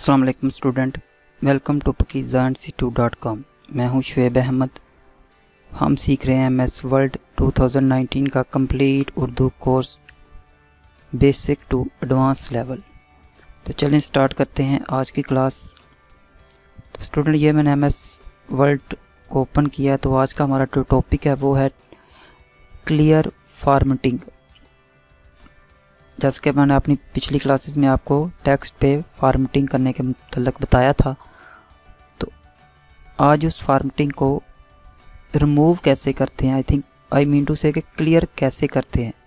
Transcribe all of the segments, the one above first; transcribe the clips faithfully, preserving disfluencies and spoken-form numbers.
अस्सलाम वालेकुम student, welcome to Pakeeza institute dot com. मैं हूं शुएब अहमद। हम सीख रहे हैं M S Word two thousand nineteen का complete Urdu course basic to advance level. तो चलें स्टार्ट करते हैं आज की क्लास। तो स्टूडेंट, ये मैंने एम एस वर्ल्ड को ओपन किया है। तो आज का हमारा जो टॉपिक है वो है क्लियर फॉर्मेटिंग। जैसे कि मैंने अपनी पिछली क्लासेस में आपको टेक्स्ट पे फॉर्मेटिंग करने के मतलब बताया था, तो आज उस फॉर्मेटिंग को रिमूव कैसे करते हैं, I think I mean to say कि क्लियर कैसे करते हैं,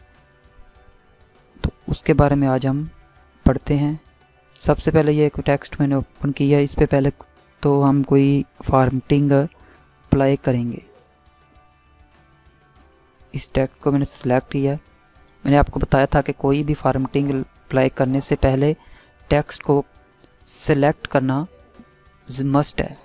तो उसके बारे में आज हम पढ़ते हैं। सबसे पहले ये एक टेक्स्ट मैंने ओपन किया, इस पे पहले तो हम कोई फॉर्मेटिंग अप्लाई करेंगे। इस टेक्स्ट को मैंने सेलेक्ट किया। मैंने आपको बताया था कि कोई भी फॉर्मेटिंग अप्लाई करने से पहले टेक्स्ट को सेलेक्ट करना मस्ट है।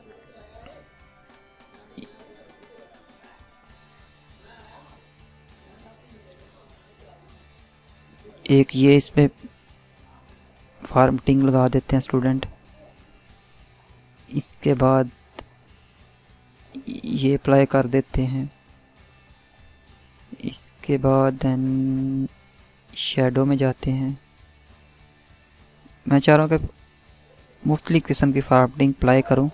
एक ये इस पे फॉर्मेटिंग लगा देते हैं स्टूडेंट। इसके बाद ये अप्लाई कर देते हैं। इसके बाद देन शैडो में जाते हैं। मैं चाह रहा हूँ कि मुख्तलिफ किस्म की फॉर्मेटिंग अप्लाई करूँ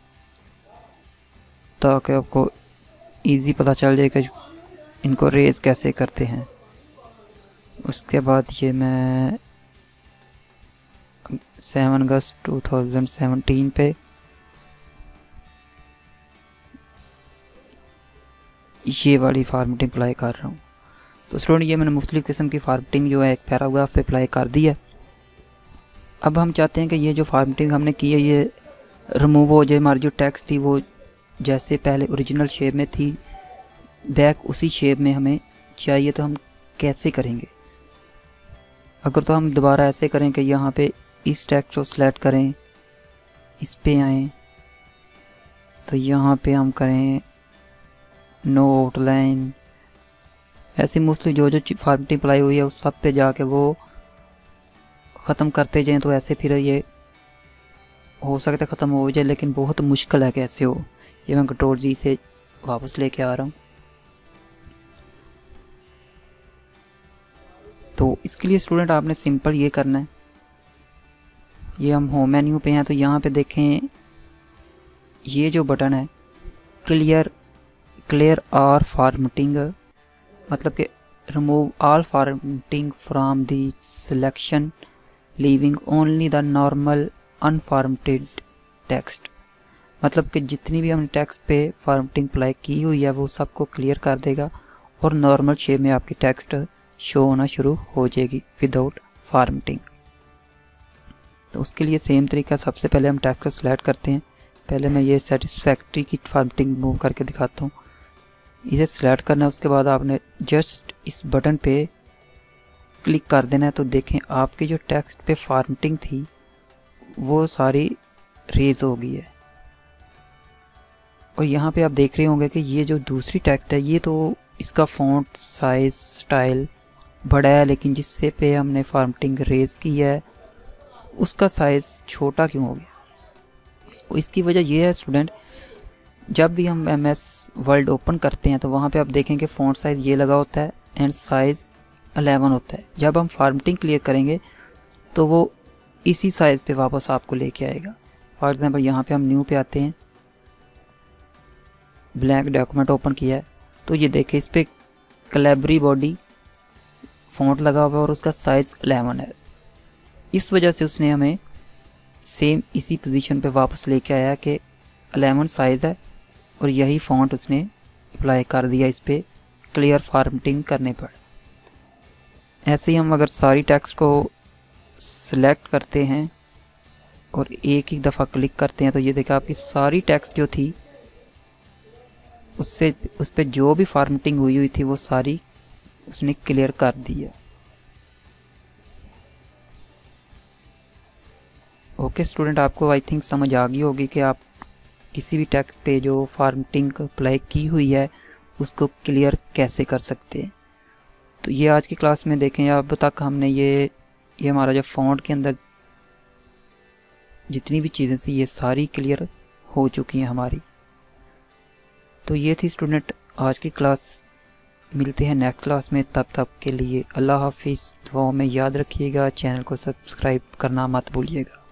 ताकि आपको इजी पता चल जाए कि इनको रेज कैसे करते हैं। उसके बाद ये मैं seven August two thousand seventeen पे ये वाली फॉर्मेटिंग अप्लाई कर रहा हूँ। तो स्टूडेंट, ये मैंने मुख्तलिफ किस्म की फॉर्मेटिंग जो है एक पैराग्राफ पे अप्लाई कर दी है। अब हम चाहते हैं कि ये जो फॉर्मेटिंग हमने की है ये रिमूव हो जाए। हमारी जो टेक्स्ट थी वो जैसे पहले ओरिजिनल शेप में थी, बैक उसी शेप में हमें चाहिए। तो हम कैसे करेंगे? अगर तो हम दोबारा ऐसे करें कि यहाँ पे इस टेक्स्ट को सेलेक्ट करें, इस पे आएँ, तो यहाँ पे हम करें नो आउटलाइन, ऐसी मुख्तलिफ जो जो फॉर्मेटिंग अप्लाई हुई है उस सब पे जाके वो ख़त्म करते जाएं। तो ऐसे फिर ये हो सकता है ख़त्म हो जाए, लेकिन बहुत मुश्किल है कि ऐसे हो। ये मैं कंट्रोल जी से वापस लेके आ रहा हूँ। तो इसके लिए स्टूडेंट आपने सिंपल ये करना है। ये हम होम मेन्यू पे हैं, तो यहाँ पे देखें ये जो बटन है क्लियर क्लियर आर फॉर्मेटिंग, मतलब कि remove all formatting from the selection leaving only the normal unformatted text. मतलब कि जितनी भी हमने टेक्स्ट पे फॉर्मेटिंग अप्लाई की हुई है वो सबको क्लियर कर देगा और नॉर्मल शेप में आपकी टेक्स्ट शो होना शुरू हो जाएगी विदाउट फॉर्मेटिंग। तो उसके लिए सेम तरीका, सबसे पहले हम टेक्स्ट को सिलेक्ट करते हैं। पहले मैं ये सेटिस्फैक्ट्री की फॉर्मेटिंग मूव करके दिखाता हूँ। इसे सिलेक्ट करना है, उसके बाद आपने जस्ट इस बटन पे क्लिक कर देना है। तो देखें आपकी जो टेक्स्ट पे फॉर्मेटिंग थी वो सारी रेज हो गई है। और यहाँ पे आप देख रहे होंगे कि ये जो दूसरी टेक्स्ट है ये तो इसका फ़ॉन्ट साइज स्टाइल बड़ा है, लेकिन जिससे पे हमने फॉर्मेटिंग रेज की है उसका साइज़ छोटा क्यों हो गया? इसकी वजह यह है स्टूडेंट, जब भी हम एम एस वर्ल्ड ओपन करते हैं तो वहाँ पे आप देखें कि फ़ॉन्ट साइज़ ये लगा होता है एंड साइज़ अलेवन होता है। जब हम फॉर्मेटिंग क्लियर करेंगे तो वो इसी साइज़ पे वापस आपको लेके आएगा। फॉर एग्ज़ाम्पल यहाँ पे हम न्यू पे आते हैं, ब्लैंक डॉक्यूमेंट ओपन किया है, तो ये देखें इस पर कैलिबरी बॉडी फ़ॉन्ट लगा हुआ है और उसका साइज़ अलेवन है। इस वजह से उसने हमें सेम इसी पोजीशन पे वापस लेके आया कि अलेवन साइज़ है और यही फ़ॉन्ट उसने अप्लाई कर दिया इस पर क्लियर फॉर्मेटिंग करने पर। ऐसे ही हम अगर सारी टेक्स्ट को सिलेक्ट करते हैं और एक ही दफ़ा क्लिक करते हैं तो ये देखा आपकी सारी टेक्स्ट जो थी उससे उस पर जो भी फॉर्मेटिंग हुई हुई थी वो सारी उसने क्लियर कर दी है। ओके स्टूडेंट, आपको आई थिंक समझ आ गई होगी कि आप किसी भी टेक्स्ट पे जो फॉर्मेटिंग अप्लाई की हुई है उसको क्लियर कैसे कर सकते हैं। तो ये आज की क्लास में देखें, अब तक हमने ये ये हमारा जो फ़ॉन्ट के अंदर जितनी भी चीज़ें थी ये सारी क्लियर हो चुकी हैं हमारी। तो ये थी स्टूडेंट आज की क्लास। मिलते हैं नेक्स्ट क्लास में, तब तक के लिए अल्लाह हाफिज़। दुआओं में याद रखिएगा, चैनल को सब्सक्राइब करना मत भूलिएगा।